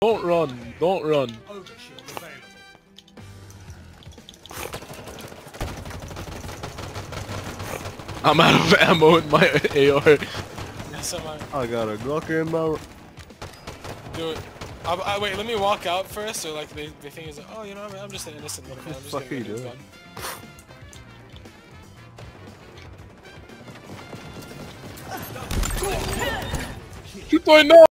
Don't run. Don't run. I'm out of ammo in my AR. Yes, I got a Glock in my... Do it. Wait, let me walk out first, so like the thing is like, oh, you know, I'm just an innocent little man. I'm just Fuck gonna you get a new doing? gun. Shoot, I know.